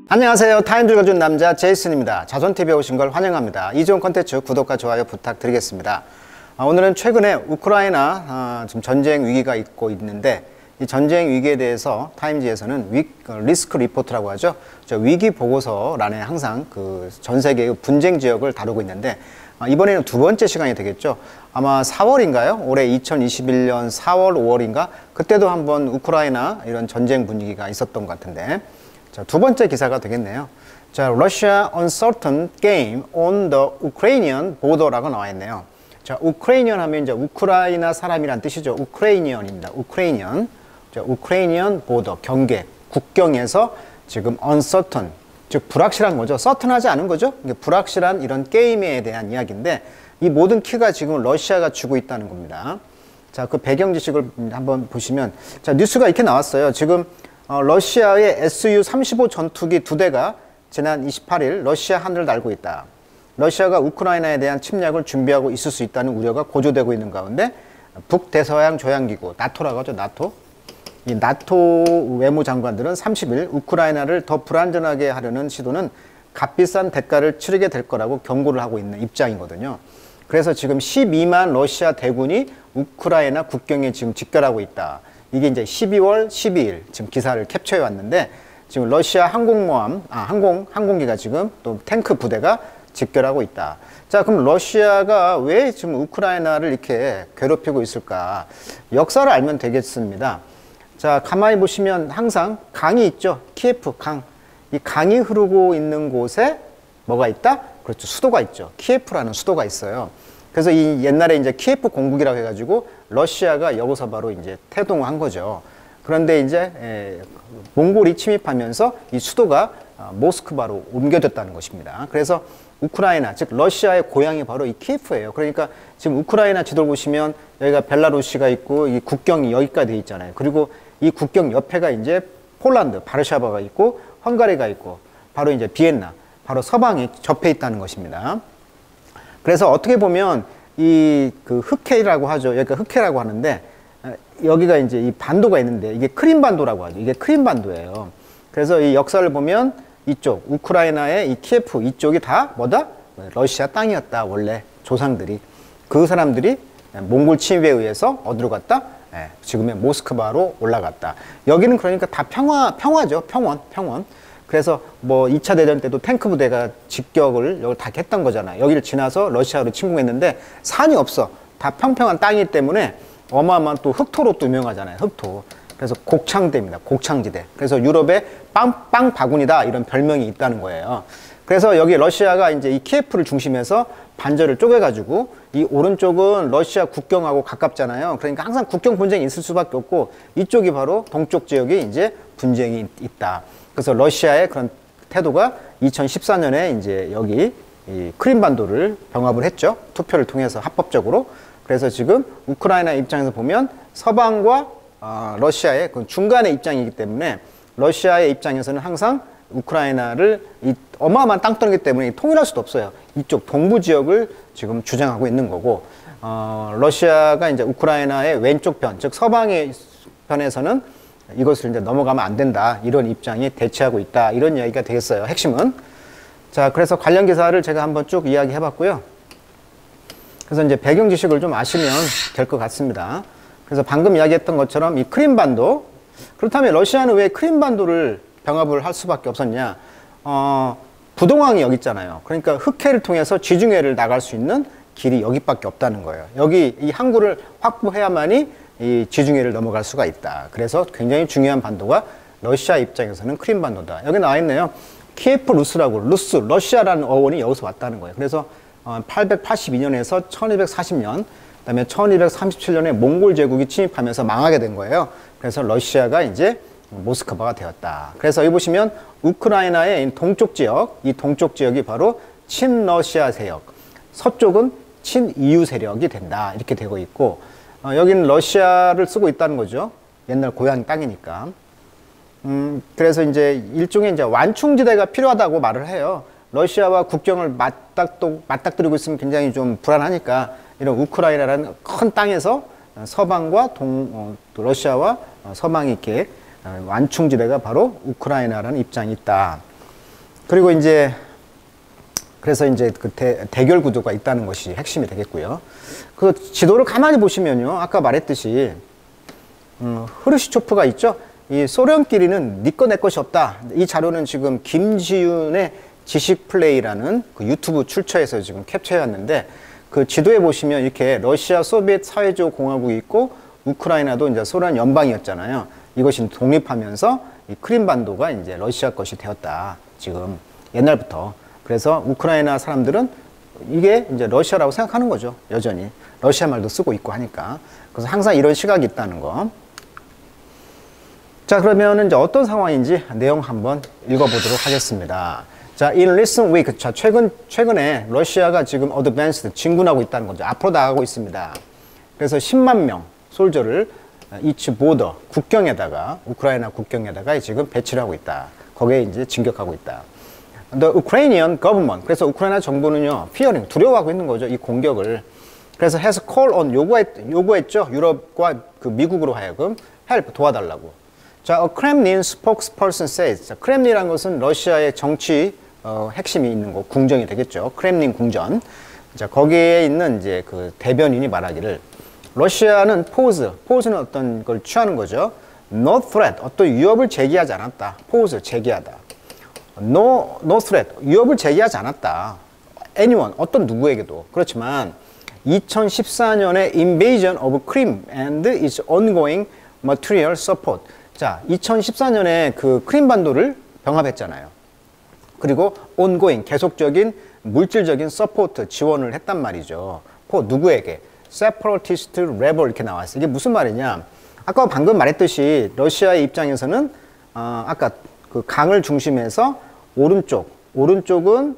안녕하세요. 타임줄 가준 남자 제이슨입니다. 자손TV에 오신 걸 환영합니다. 이 좋은 컨텐츠 구독과 좋아요 부탁드리겠습니다. 오늘은 최근에 우크라이나 지금 전쟁 위기가 있는데 이 전쟁 위기에 대해서 타임지에서는 리스크 리포트라고 하죠. 저 위기 보고서란에 항상 그 전 세계의 분쟁 지역을 다루고 있는데 이번에는 두 번째 시간이 되겠죠. 아마 4월인가요? 올해 2021년 4월, 5월인가? 그때도 한번 우크라이나 이런 전쟁 분위기가 있었던 것 같은데 자, 두 번째 기사가 되겠네요. 자, Russia uncertain game on the Ukrainian border라고 나와 있네요. 자, 우크라이니언 하면 이제 우크라이나 사람이란 뜻이죠. 우크라이니언입니다. 우크라이니언. 자, 우크라이니언 border, 경계, 국경에서 지금 uncertain, 즉 불확실한 거죠. certain하지 않은 거죠. 이게 불확실한 이런 게임에 대한 이야기인데 이 모든 키가 지금 러시아가 쥐고 있다는 겁니다. 자, 그 배경 지식을 한번 보시면 자, 뉴스가 이렇게 나왔어요. 지금 러시아의 Su-35 전투기 2대가 지난 28일 러시아 하늘을 날고 있다. 러시아가 우크라이나에 대한 침략을 준비하고 있을 수 있다는 우려가 고조되고 있는 가운데 북대서양 조약기구, 나토라고 하죠. 나토. 이 나토 외무장관들은 30일 우크라이나를 더 불안전하게 하려는 시도는 값비싼 대가를 치르게 될 거라고 경고를 하고 있는 입장이거든요. 그래서 지금 12만 러시아 대군이 우크라이나 국경에 지금 집결하고 있다. 이게 이제 12월 12일 지금 기사를 캡처해 왔는데 지금 러시아 항공모함, 항공기가 지금 또 탱크 부대가 집결하고 있다. 자, 그럼 러시아가 왜 지금 우크라이나를 이렇게 괴롭히고 있을까? 역사를 알면 되겠습니다. 자, 가만히 보시면 항상 강이 있죠. 키예프 강. 이 강이 흐르고 있는 곳에 뭐가 있다? 그렇죠. 수도가 있죠. 키예프라는 수도가 있어요. 그래서 이 옛날에 이제 키예프 공국이라고 해가지고 러시아가 여기서 바로 이제 태동을 한 거죠. 그런데 이제 몽골이 침입하면서 이 수도가 모스크바로 옮겨졌다는 것입니다. 그래서 우크라이나, 즉 러시아의 고향이 바로 이 키예프예요. 그러니까 지금 우크라이나 지도를 보시면 여기가 벨라루시가 있고 이 국경이 여기까지 돼 있잖아요. 그리고 이 국경 옆에가 이제 폴란드, 바르샤바가 있고 헝가리가 있고 바로 이제 비엔나, 바로 서방이 접해 있다는 것입니다. 그래서 어떻게 보면 이 그 흑해라고 하죠. 여기가 흑해라고 하는데 여기가 이제 이 반도가 있는데 이게 크림반도라고 하죠. 이게 크림반도예요. 그래서 이 역사를 보면 이쪽 우크라이나의 이 키예프 이쪽이 다 뭐다? 러시아 땅이었다. 원래 조상들이. 그 사람들이 몽골 침입에 의해서 어디로 갔다? 지금의 모스크바로 올라갔다. 여기는 그러니까 다 평화죠. 평원. 그래서 뭐 2차 대전 때도 탱크 부대가 직격을 여기 다 했던 거잖아요. 여기를 지나서 러시아로 침공했는데 산이 없어. 다 평평한 땅이기 때문에 어마어마한 또 흑토로 또 유명하잖아요. 흑토. 그래서 곡창대입니다. 곡창지대. 그래서 유럽의 빵 바구니다 이런 별명이 있다는 거예요. 그래서 여기 러시아가 이제 이 키예프를 중심해서 반절을 쪼개가지고 이 오른쪽은 러시아 국경하고 가깝잖아요. 그러니까 항상 국경 분쟁이 있을 수밖에 없고 이쪽이 바로 동쪽 지역에 이제 분쟁이 있다. 그래서 러시아의 그런 태도가 2014년에 이제 여기 이 크림반도를 병합을 했죠. 투표를 통해서 합법적으로. 그래서 지금 우크라이나 입장에서 보면 서방과 러시아의 그 중간의 입장이기 때문에 러시아의 입장에서는 항상 우크라이나를 이 어마어마한 땅덩이기 때문에 통일할 수도 없어요. 이쪽 동부 지역을 지금 주장하고 있는 거고 러시아가 이제 우크라이나의 왼쪽 편, 즉 서방의 편에서는 이것을 이제 넘어가면 안 된다. 이런 입장이 대치하고 있다. 이런 이야기가 되겠어요. 핵심은. 자, 그래서 관련 기사를 제가 한번 쭉 이야기해 봤고요. 그래서 이제 배경 지식을 좀 아시면 될 것 같습니다. 그래서 방금 이야기했던 것처럼 이 크림반도, 그렇다면 러시아는 왜 크림반도를 병합을 할 수밖에 없었냐? 부동항이 여기 있잖아요. 그러니까 흑해를 통해서 지중해를 나갈 수 있는 길이 여기밖에 없다는 거예요. 여기 이 항구를 확보해야만이 이 지중해를 넘어갈 수가 있다. 그래서 굉장히 중요한 반도가 러시아 입장에서는 크림반도다. 여기 나와 있네요. 키예프 루스라고, 러시아라는 어원이 여기서 왔다는 거예요. 그래서 882년에서 1240년, 그다음에 1237년에 몽골 제국이 침입하면서 망하게 된 거예요. 그래서 러시아가 이제 모스크바가 되었다. 그래서 여기 보시면 우크라이나의 동쪽 지역, 이 동쪽 지역이 바로 친러시아 세력, 서쪽은 친EU 세력이 된다. 이렇게 되고 있고, 여기는 러시아를 쓰고 있다는 거죠. 옛날 고향 땅이니까. 그래서 이제 일종의 이제 완충지대가 필요하다고 말을 해요. 러시아와 국경을 맞닥뜨리고 있으면 굉장히 좀 불안하니까 이런 우크라이나라는 큰 땅에서 서방과 러시아와 서방이 이렇게 완충지대가 바로 우크라이나라는 입장이 있다. 그리고 이제 그래서 이제 그 대결 구도가 있다는 것이 핵심이 되겠고요. 그 지도를 가만히 보시면요, 아까 말했듯이 흐르시초프가 있죠. 이 소련끼리는 네 거 내 것이 없다. 이 자료는 지금 김지윤의 지식 플레이라는 그 유튜브 출처에서 지금 캡처해왔는데, 그 지도에 보시면 이렇게 러시아 소비에트 사회주의 공화국이 있고 우크라이나도 이제 소련 연방이었잖아요. 이것이 독립하면서 이 크림반도가 이제 러시아 것이 되었다. 지금 옛날부터. 그래서 우크라이나 사람들은 이게 이제 러시아라고 생각하는 거죠. 여전히. 러시아 말도 쓰고 있고 하니까. 그래서 항상 이런 시각이 있다는 거. 자, 그러면 이제 어떤 상황인지 내용 한번 읽어보도록 하겠습니다. 자, in recent week. 자, 최근에 러시아가 지금 advanced, 진군하고 있다는 거죠. 앞으로 나가고 있습니다. 그래서 10만 명 솔저를 each border, 국경에다가, 우크라이나 국경에다가 지금 배치를 하고 있다. 거기에 이제 진격하고 있다. The Ukrainian government. 그래서 우크라이나 정부는요, fearing, 두려워하고 있는 거죠. 이 공격을. 그래서 has called on, 요구했죠. 유럽과 그 미국으로 하여금 help, 도와달라고. 자, a Kremlin spokesperson says. 자, 크렘린이라는 것은 러시아의 정치 핵심이 있는 곳, 궁정이 되겠죠. 크렘린 궁전. 자, 거기에 있는 이제 그 대변인이 말하기를 러시아는 포즈는 어떤 걸 취하는 거죠. No threat, 어떤 위협을 제기하지 않았다. 포즈, 제기하다. No threat, 위협을 제기하지 않았다. Anyone, 어떤 누구에게도. 그렇지만 2014년에 invasion of Crimea and its ongoing material support. 자, 2014년에 그 크림반도를 병합했잖아요. 그리고 ongoing, 계속적인 물질적인 서포트, 지원을 했단 말이죠. 누구에게? separatist rebel 이렇게 나왔어요. 이게 무슨 말이냐? 아까 방금 말했듯이 러시아의 입장에서는 아까 그 강을 중심해서 오른쪽은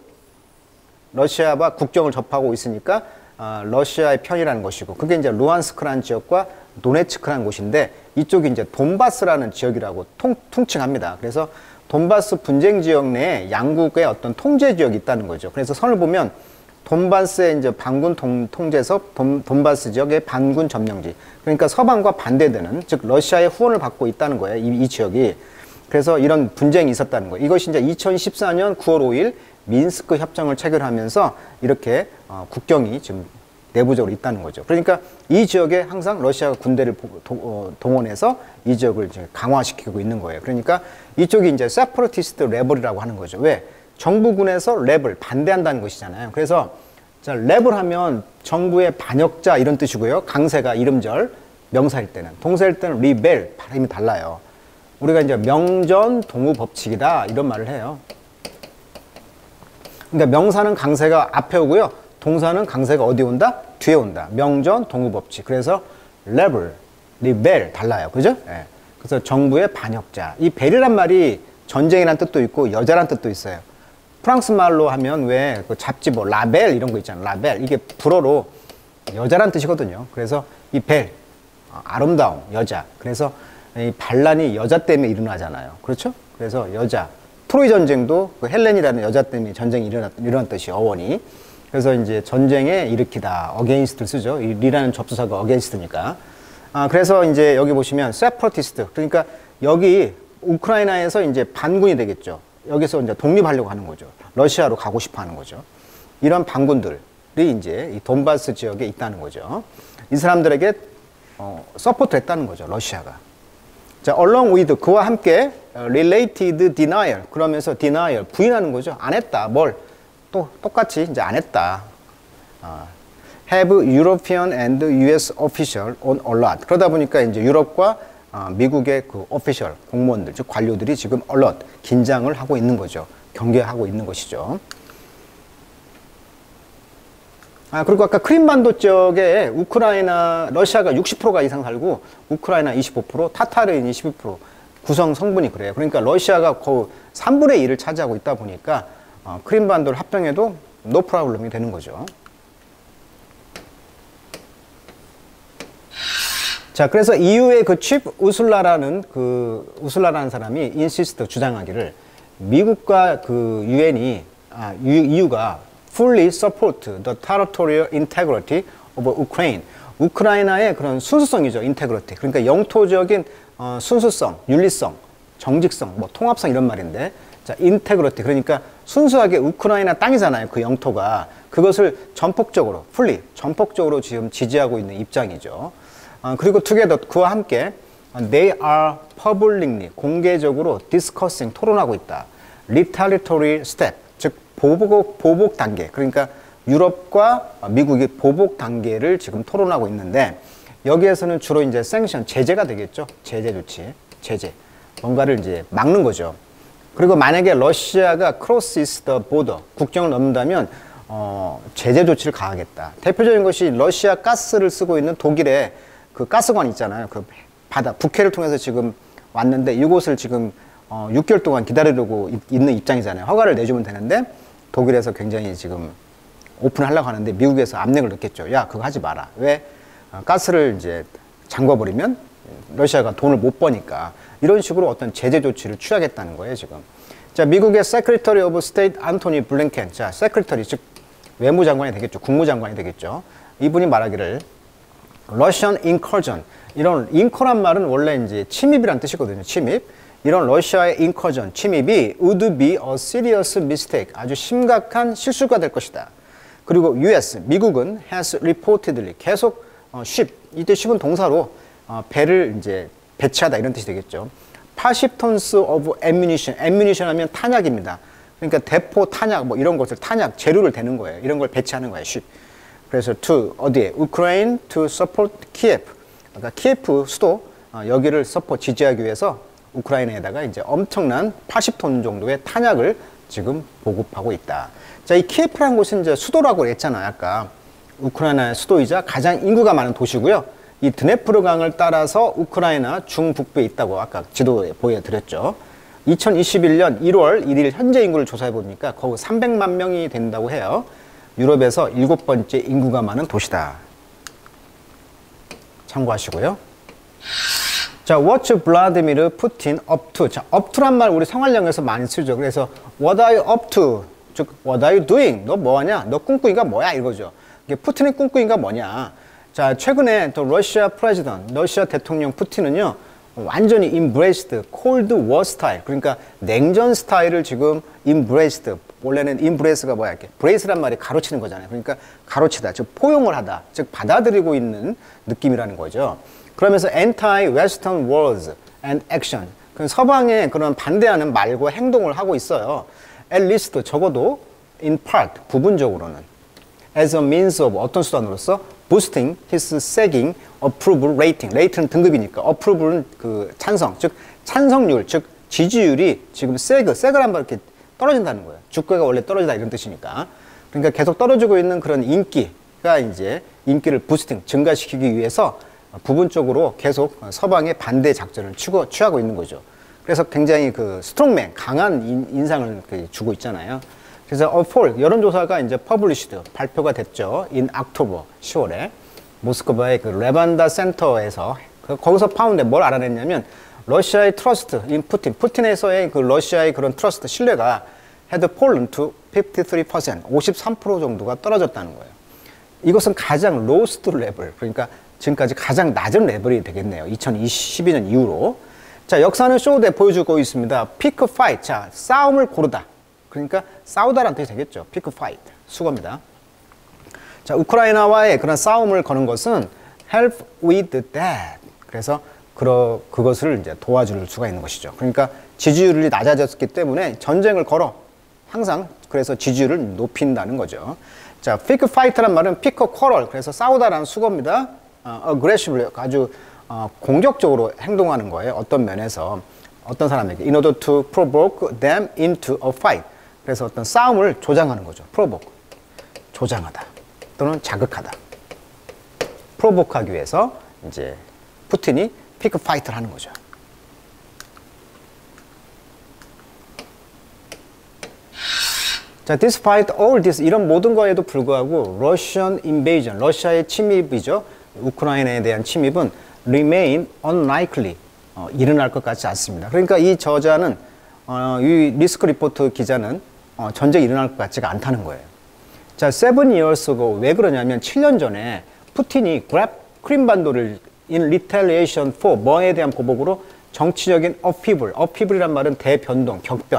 러시아와 국경을 접하고 있으니까 러시아의 편이라는 것이고, 그게 이제 루안스크라는 지역과 도네츠크라는 곳인데, 이쪽이 이제 돈바스라는 지역이라고 통칭합니다. 그래서 돈바스 분쟁 지역 내에 양국의 어떤 통제 지역이 있다는 거죠. 그래서 선을 보면 돈바스의 이제 반군 통제석, 돈바스 지역의 반군 점령지. 그러니까 서방과 반대되는, 즉 러시아의 후원을 받고 있다는 거예요. 이 지역이. 그래서 이런 분쟁이 있었다는 거예요. 이것이 이제 2014년 9월 5일 민스크 협정을 체결하면서 이렇게 국경이 지금 내부적으로 있다는 거죠. 그러니까 이 지역에 항상 러시아가 군대를 동원해서 이 지역을 이제 강화시키고 있는 거예요. 그러니까 이쪽이 이제 세퍼러티스트 레벨이라고 하는 거죠. 왜? 정부군에서 레벨, 반대한다는 것이잖아요. 그래서 자, 레벨 하면 정부의 반역자 이런 뜻이고요. 강세가 이름절, 명사일 때는. 동사일 때는 리벨, 발음이 달라요. 우리가 이제 명전 동우 법칙이다 이런 말을 해요. 그러니까 명사는 강세가 앞에 오고요. 동사는 강세가 어디 온다? 뒤에 온다. 명전 동우 법칙. 그래서 레벨, 리벨 달라요. 그죠? 네. 그래서 정부의 반역자. 이 벨이란 말이 전쟁이란 뜻도 있고 여자란 뜻도 있어요. 프랑스 말로 하면 왜 그 잡지 뭐 라벨 이런 거 있잖아요. 라벨. 이게 불어로 여자란 뜻이거든요. 그래서 이 벨, 아름다움, 여자. 그래서 이 반란이 여자 때문에 일어나잖아요. 그렇죠? 그래서 여자. 트로이 전쟁도 그 헬렌이라는 여자 때문에 전쟁이 일어난 뜻이 어원이. 그래서 이제 전쟁에 일으키다. 어게인스트를 쓰죠. 이 리라는 접수사가 어게인스트니까. 그래서 이제 여기 보시면 세퍼러티스트. 그러니까 여기 우크라이나에서 이제 반군이 되겠죠. 여기서 이제 독립하려고 하는 거죠. 러시아로 가고 싶어 하는 거죠. 이런 반군들이 이제 이 돈바스 지역에 있다는 거죠. 이 사람들에게 서포트 했다는 거죠. 러시아가. 자, along with, 그와 함께 related denial. 그러면서 denial, 부인하는 거죠. 안 했다. 뭘? 또 똑같이 이제 안 했다. have European and US official on alert. 그러다 보니까 이제 유럽과 미국의 그 오피셜 공무원들, 즉 관료들이 지금 alert, 긴장을 하고 있는 거죠. 경계하고 있는 것이죠. 그리고 아까 크림반도 지역에 우크라이나, 러시아가 60%가 이상 살고 우크라이나 25%, 타타르인 22% 구성 성분이 그래요. 그러니까 러시아가 거의 3분의 1을 차지하고 있다 보니까 크림반도를 합병해도 노 프로블럼이 되는 거죠. 자, 그래서 EU의 그 칩 우슬라라는 사람이 인시스트 주장하기를 미국과 그 EU가 fully support the territorial integrity of Ukraine. 우크라이나의 그런 순수성이죠, integrity. 그러니까 영토적인 순수성, 윤리성, 정직성, 뭐 통합성 이런 말인데 자, 인테그리티. 그러니까 순수하게 우크라이나 땅이잖아요. 그 영토가. 그것을 전폭적으로, 전폭적으로 지금 지지하고 있는 입장이죠. 그리고 together, 그와 함께 they are publicly, 공개적으로 discussing, 토론하고 있다. retaliatory step, 즉 보복 단계. 그러니까 유럽과 미국이 보복 단계를 지금 토론하고 있는데 여기에서는 주로 이제 sanction, 제재가 되겠죠. 제재 조치, 제재. 뭔가를 이제 막는 거죠. 그리고 만약에 러시아가 crosses the border, 국경을 넘는다면 제재 조치를 가하겠다. 대표적인 것이 러시아 가스를 쓰고 있는 독일의 그 가스관 있잖아요. 그 바다, 북해를 통해서 지금 왔는데 이곳을 지금 6개월 동안 기다리려고 있는 입장이잖아요. 허가를 내주면 되는데 독일에서 굉장히 지금 오픈하려고 하는데 미국에서 압력을 넣겠죠. 야, 그거 하지 마라. 왜? 가스를 이제 잠궈버리면 러시아가 돈을 못 버니까 이런 식으로 어떤 제재 조치를 취하겠다는 거예요, 지금. 자, 미국의 Secretary of State 안토니 블링켄. 자, Secretary, 즉 외무장관이 되겠죠. 국무장관이 되겠죠. 이분이 말하기를 Russian incursion. 이런 incur란 말은 원래 이제 침입이란 뜻이거든요. 침입. 이런 러시아의 incursion, 침입이 would be a serious mistake. 아주 심각한 실수가 될 것이다. 그리고 US, 미국은 has reportedly 계속 ship, 이때 ship은 동사로 배를 이제 배치하다 이런 뜻이 되겠죠. 80tons of ammunition, ammunition 하면 탄약입니다. 그러니까 대포, 탄약 뭐 이런 것을 탄약, 재료를 대는 거예요. 이런 걸 배치하는 거예요. ship. 그래서 to 어디에? Ukraine to support Kiev. 그러니까 키예프 수도 여기를 서포트 지지하기 위해서 우크라이나에다가 이제 엄청난 80톤 정도의 탄약을 지금 보급하고 있다. 자, 이 키예프라는 곳은 이제 수도라고 했잖아요. 아까 우크라이나의 수도이자 가장 인구가 많은 도시고요. 이 드네프르 강을 따라서 우크라이나 중북부에 있다고 아까 지도에 보여드렸죠. 2021년 1월 1일 현재 인구를 조사해 보니까 거의 300만 명이 된다고 해요. 유럽에서 7번째 인구가 많은 도시다. 참고하시고요. 자, what Vladimir Putin up to? 자, up to란 말 우리 생활용에서 많이 쓰죠. 그래서 what are you up to? 즉, what are you doing? 너 뭐하냐? 너 꿈꾸기가 뭐야? 이거죠. 이게 푸틴의 꿈꾸기가 뭐냐? 자, 최근에 또 러시아 프레지던트, 러시아 대통령 푸틴은요, 완전히 embraced cold war 스타일. 그러니까 냉전 스타일을 지금 embraced. 원래는 embrace가 뭐야? 이렇게 brace란 말이 가로치는 거잖아요. 그러니까 가로치다. 즉, 포용을 하다. 즉, 받아들이고 있는 느낌이라는 거죠. 그러면서 anti-western words and action. 서방에 그런 반대하는 말과 행동을 하고 있어요. at least 적어도 in part, 부분적으로는. as a means of 어떤 수단으로서 boosting his sagging approval rating. rating은 등급이니까 approval은 그 찬성, 즉 찬성률, 즉 지지율이 지금 세그란 말 이렇게 떨어진다는 거예요. 주가가 원래 떨어지다 이런 뜻이니까. 그러니까 계속 떨어지고 있는 그런 인기가 이제 인기를 부스팅, 증가시키기 위해서 부분적으로 계속 서방의 반대 작전을 취하고 있는 거죠. 그래서 굉장히 그 스트롱맨, 강한 인상을 주고 있잖아요. 그래서 poll, 여론조사가 이제 published, 발표가 됐죠. in October, 10월에. 모스크바의 그 레반다 센터에서, 거기서 파운드 뭘 알아냈냐면, 러시아의 트러스트, in 푸틴에서의 그 러시아의 그런 트러스트, 신뢰가 had fallen to 53%, 53% 정도가 떨어졌다는 거예요. 이것은 가장 lowest level, 그러니까 지금까지 가장 낮은 레벨이 되겠네요. 2012년 이후로. 자, 역사는 쇼대 보여주고 있습니다. pick a fight. 자, 싸움을 고르다. 그러니까 싸우다라는 뜻이 되겠죠. pick a fight. 수거입니다. 자, 우크라이나와의 그런 싸움을 거는 것은 help with that. 그래서 그것을 이제 도와줄 수가 있는 것이죠. 그러니까 지지율이 낮아졌기 때문에 전쟁을 걸어. 항상 그래서 지지율을 높인다는 거죠. 자, pick a fight란 말은 pick a quarrel. 그래서 싸우다라는 수거입니다. aggressively, 아주 공격적으로 행동하는 거예요. 어떤 면에서 어떤 사람에게 in order to provoke them into a fight. 그래서 어떤 싸움을 조장하는 거죠. provoke, 조장하다 또는 자극하다. provoke하기 위해서 이제 푸틴이 pick a fight를 하는 거죠. 자, despite all this, 이런 모든 거에도 불구하고 Russian invasion, 러시아의 침입이죠. 우크라이나에 대한 침입은 remain unlikely, 일어날 것 같지 않습니다. 그러니까 이 저자는, 이 리스크 리포트 기자는 전쟁이 일어날 것 같지가 않다는 거예요. 자, 7 years ago, 왜 그러냐면 7년 전에 푸틴이 크림반도를 in retaliation for, 뭐에 대한 보복으로 정치적인 upheaval이란 말은 대변동, 격변,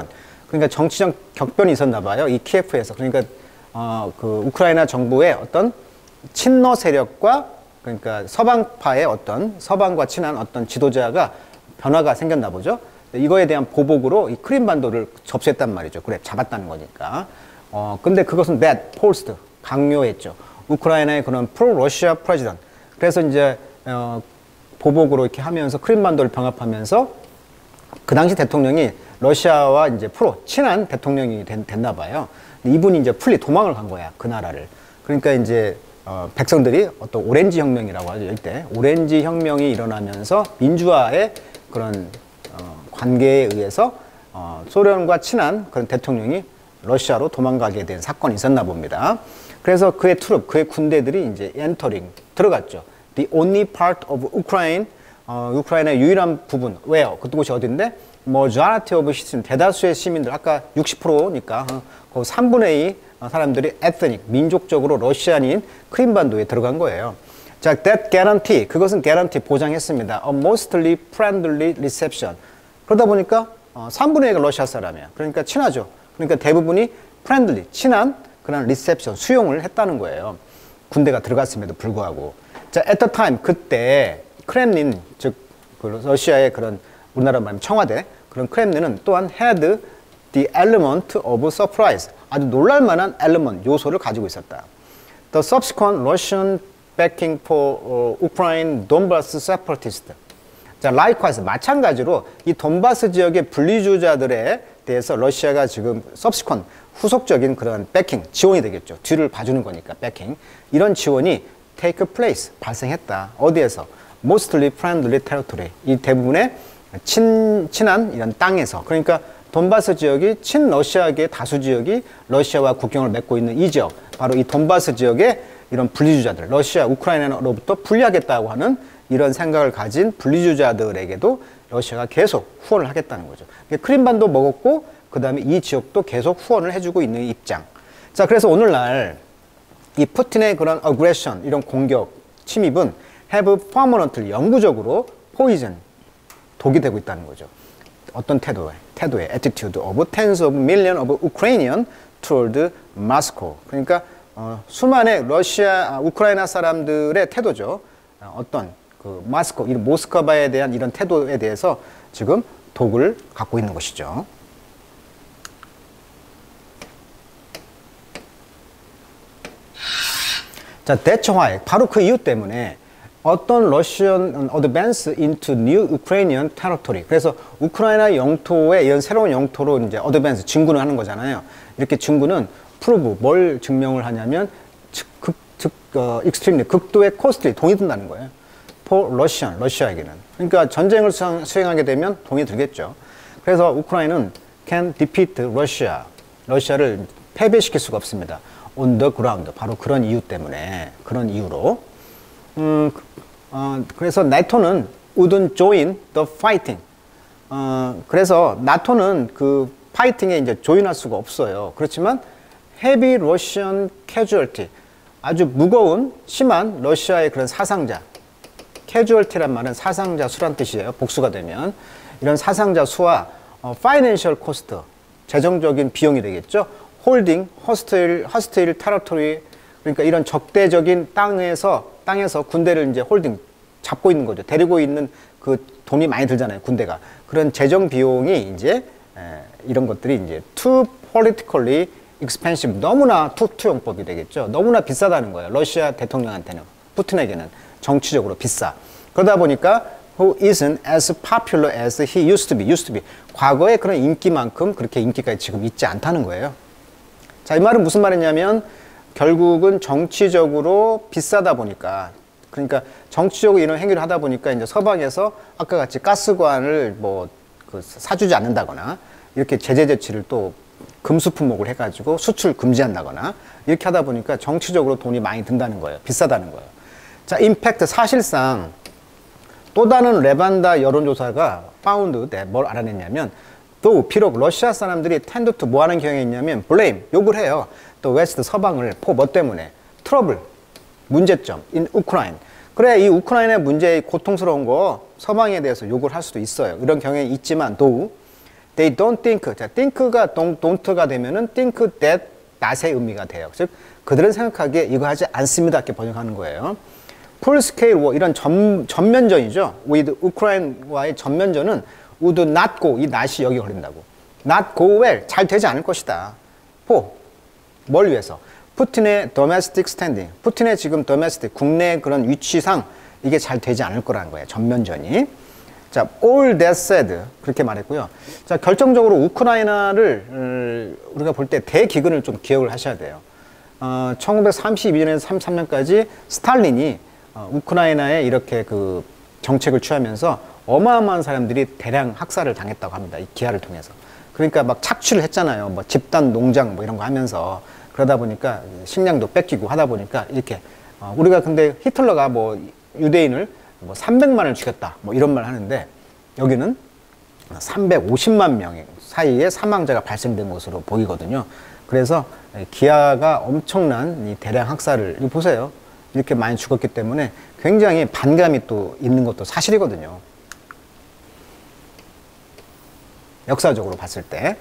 그러니까 정치적 격변이 있었나 봐요. 이 키예프에서. 그러니까 그 우크라이나 정부의 어떤 친러 세력과 그러니까 서방파의 어떤 서방과 친한 어떤 지도자가 변화가 생겼나 보죠. 이거에 대한 보복으로 이 크림반도를 접수했단 말이죠. 그래, 잡았다는 거니까. 근데 그것은 that forced, 강요했죠. 우크라이나의 그런 프로-러시아 프레지던트. 그래서 이제 보복으로 이렇게 하면서 크림반도를 병합하면서 그 당시 대통령이 러시아와 이제 친한 대통령이 됐나 봐요. 이분이 이제 도망을 간 거야, 그 나라를. 그러니까 이제 백성들이 어떤 오렌지 혁명이라고 하죠, 이때. 오렌지 혁명이 일어나면서 민주화의 그런 관계에 의해서 소련과 친한 그런 대통령이 러시아로 도망가게 된 사건이 있었나 봅니다. 그래서 그의 그의 군대들이 이제 엔터링 들어갔죠. The only part of Ukraine, 우크라이나의 유일한 부분. 왜요? 그곳이 어딘데? majority of citizens, 대다수의 시민들, 아까 60%니까 그 3분의 2 사람들이 ethnic, 민족적으로 러시아인인 크림반도에 들어간 거예요. 자, that guarantee, 그것은 guarantee 보장했습니다. A mostly friendly reception. 그러다 보니까 3분의 1가 러시아 사람이야. 그러니까 친하죠. 그러니까 대부분이 friendly, 친한 그런 reception, 수용을 했다는 거예요. 군대가 들어갔음에도 불구하고. 자, at the time, 그때 크렘린, 즉 그 러시아의 그런 우리나라 말하면 청와대, 그런 크렘린은 또한 had the element of surprise, 아주 놀랄만한 element, 요소를 가지고 있었다. The subsequent Russian backing for Ukraine Donbas separatists. 자, likewise, 마찬가지로 이 돈바스 지역의 분리주의자들에 대해서 러시아가 지금 subsequent, 후속적인 그런 backing, 지원이 되겠죠. 뒤를 봐주는 거니까, backing. 이런 지원이 take place, 발생했다. 어디에서? Mostly friendly territory. 이 대부분의 친한 이런 땅에서. 그러니까 돈바스 지역이 친러시아계 다수 지역이 러시아와 국경을 맺고 있는 이 지역, 바로 이 돈바스 지역의 이런 분리주의자들, 러시아, 우크라이나로부터 분리하겠다고 하는 이런 생각을 가진 분리주의자들에게도 러시아가 계속 후원을 하겠다는 거죠. 크림반도 먹었고, 그 다음에 이 지역도 계속 후원을 해주고 있는 입장. 자, 그래서 오늘날 이 푸틴의 그런 aggression, 이런 공격, 침입은 have permanently, 영구적으로 poison, 독이 되고 있다는 거죠. 어떤 태도에 attitude of tens of millions of Ukrainians toward Moscow. 그러니까 수많은 우크라이나 사람들의 태도죠. 어떤 그 이 모스크바에 대한 이런 태도에 대해서 지금 독을 갖고 있는 것이죠. 자, 대처화해. 바로 그 이유 때문에 어떤 Russian advance into new Ukrainian territory. 그래서 우크라이나 영토에 이런 새로운 영토로 이제 advance, 진군을 하는 거잖아요. 이렇게 진군은 prove, 뭘 증명을 하냐면 extremely, 극도의 costly, 돈이 든다는 거예요. for Russian, 러시아에게는. 그러니까 전쟁을 수행하게 되면 돈이 들겠죠. 그래서 우크라이나는 can defeat Russia, 러시아를 패배시킬 수가 없습니다. on the ground, 바로 그런 이유 때문에, 그런 이유로. 그래서 나토는 wouldn't join the fighting. 그래서 나토는 그 파이팅에 이제 조인할 수가 없어요. 그렇지만 heavy Russian casualty, 아주 무거운 심한 러시아의 그런 사상자, casualty란 말은 사상자 수란 뜻이에요. 복수가 되면 이런 사상자 수와 financial cost, 재정적인 비용이 되겠죠. holding hostile territory, 그러니까 이런 적대적인 땅에서 군대를 이제 홀딩, 잡고 있는 거죠. 데리고 있는 그 돈이 많이 들잖아요, 군대가. 그런 재정 비용이 이제 이런 것들이 이제 too politically expensive, 너무나 투투용법이 되겠죠. 너무나 비싸다는 거예요. 러시아 대통령한테는, 푸틴에게는 정치적으로 비싸. 그러다 보니까 who isn't as popular as he used to be. 과거의 그런 인기만큼 그렇게 인기가 지금 있지 않다는 거예요. 자, 이 말은 무슨 말이냐면 결국은 정치적으로 비싸다 보니까, 그러니까 정치적으로 이런 행위를 하다 보니까 이제 서방에서 아까 같이 가스관을 사주지 않는다거나 이렇게 제재 조치를 또 금수 품목을 해가지고 수출 금지한다거나 이렇게 하다 보니까 정치적으로 돈이 많이 든다는 거예요. 비싸다는 거예요. 자, 임팩트, 사실상 또 다른 레반다 여론조사가 found that 뭘 알아냈냐면 또 비록 러시아 사람들이 tend to 뭐 하는 경향이 있냐면 blame, 욕을 해요. 또 웨스트, 서방을 뭐 때문에? 트러블, 문제점, in Ukraine. 그래, 이 우크라이나의 문제의 고통스러운 거 서방에 대해서 욕을 할 수도 있어요. 이런 경향이 있지만 또 They don't think. 자, think가 don't가 되면은 think that not의 의미가 돼요. 즉 그들은 생각하기에 이거 하지 않습니다. 이렇게 번역하는 거예요. Full scale war 이런 전면전이죠. with 우크라이나와의 전면전은 would not go 이 not이 여기 걸린다고. not go well 잘 되지 않을 것이다. 뭘 위해서? 푸틴의 domestic standing. 푸틴의 지금 domestic 국내 그런 위치상 이게 잘 되지 않을 거라는 거예요. 전면전이. 자, all that said 그렇게 말했고요. 자, 결정적으로 우크라이나를 우리가 볼 때 대기근을 좀 기억을 하셔야 돼요. 1932년에서 33년까지 스탈린이 우크라이나에 이렇게 그 정책을 취하면서 어마어마한 사람들이 대량 학살을 당했다고 합니다. 이 기아를 통해서. 그러니까 막 착취를 했잖아요. 뭐 집단 농장 뭐 이런 거 하면서 그러다 보니까 식량도 뺏기고 하다 보니까 이렇게 우리가 근데 히틀러가 뭐 유대인을 뭐 300만을 죽였다 뭐 이런 말 하는데 여기는 350만 명 사이에 사망자가 발생된 것으로 보이거든요. 그래서 기아가 엄청난 이 대량 학살을 이거 보세요. 이렇게 많이 죽었기 때문에 굉장히 반감이 또 있는 것도 사실이거든요. 역사적으로 봤을 때.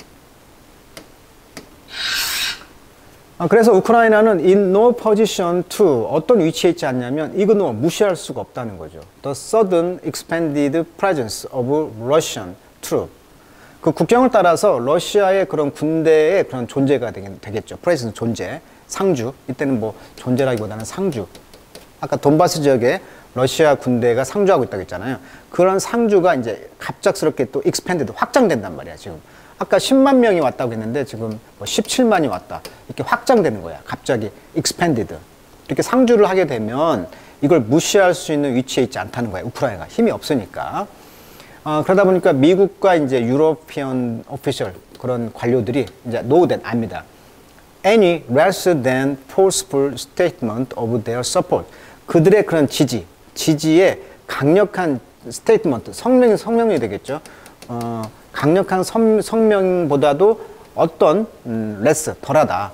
그래서 우크라이나는 in no position to 어떤 위치에 있지 않냐면 이거 무시할 수가 없다는 거죠. The sudden expanded presence of Russian troop. 그 국경을 따라서 러시아의 그런 군대의 그런 존재가 되겠죠. presence 존재, 상주. 이때는 뭐 존재라기보다는 상주. 아까 돈바스 지역에 러시아 군대가 상주하고 있다고 했잖아요. 그런 상주가 이제 갑작스럽게 또 expanded 확장된단 말이야 지금. 아까 10만 명이 왔다고 했는데 지금 뭐 17만이 왔다. 이렇게 확장되는 거야. 갑자기 expanded. 이렇게 상주를 하게 되면 이걸 무시할 수 있는 위치에 있지 않다는 거야. 우크라이나가 힘이 없으니까. 그러다 보니까 미국과 이제 유로피언 오피셜 그런 관료들이 이제 know that 압니다. Any less than forceful statement of their support. 그들의 그런 지지의 강력한 statement, 성명이 되겠죠. 강력한 성명보다도 어떤 less, 덜한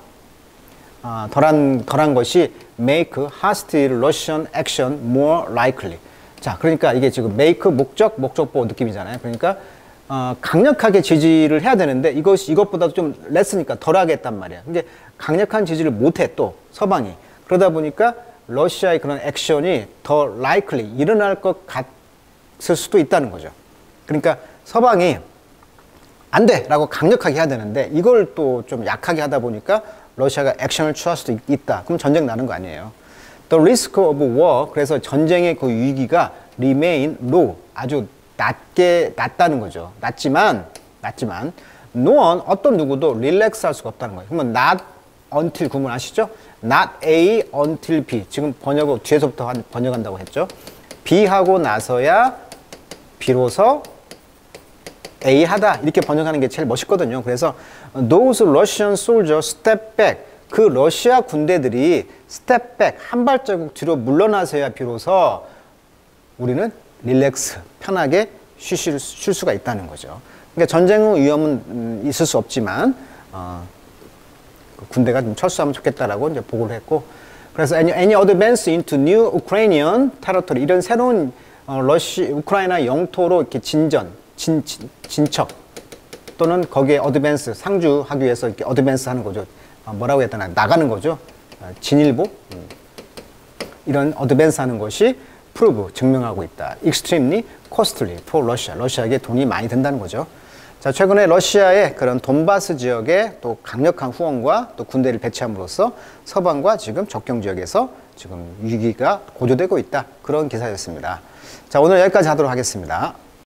것이 make hostile Russian action more likely. 자, 그러니까 이게 지금 make 목적보 느낌이잖아요. 그러니까 강력하게 지지를 해야 되는데 이것보다도 좀 less니까 덜하게 했단 말이야. 근데 강력한 지지를 못해 또 서방이. 그러다 보니까 러시아의 그런 액션이 더 likely 일어날 것 같을 수도 있다는 거죠. 그러니까 서방이 안 돼! 라고 강력하게 해야 되는데 이걸 또 좀 약하게 하다 보니까 러시아가 액션을 취할 수도 있다. 그럼 전쟁 나는 거 아니에요. The risk of war, 그래서 전쟁의 그 위기가 remain low, 아주 낮다는 거죠. 낮지만 no one, 어떤 누구도 relax 할 수가 없다는 거예요. 그러면 not until 구문 아시죠? not A until B. 지금 번역을 뒤에서부터 번역한다고 했죠. B 하고 나서야 비로소 A 하다 이렇게 번역하는 게 제일 멋있거든요. 그래서 those Russian soldiers step back. 그 러시아 군대들이 step back 한 발자국 뒤로 물러나서야 비로소 우리는 릴렉스 편하게 쉴 수가 있다는 거죠. 그러니까 전쟁의 위험은 있을 수 없지만 군대가 좀 철수하면 좋겠다라고 이제 보고를 했고, 그래서 any advance into new Ukrainian territory 이런 새로운 우크라이나 영토로 이렇게 진척 또는 거기에 어드밴스 상주하기 위해서 이렇게 어드밴스 하는 거죠. 뭐라고 했더나 나가는 거죠. 진일보 이런 어드밴스 하는 것이 prove 증명하고 있다. extremely costly for Russia. 러시아에게 돈이 많이 든다는 거죠. 자, 최근에 러시아의 그런 돈바스 지역에 또 강력한 후원과 또 군대를 배치함으로써 서방과 지금 접경 지역에서 지금 위기가 고조되고 있다. 그런 기사였습니다. 자, 오늘 여기까지 하도록 하겠습니다.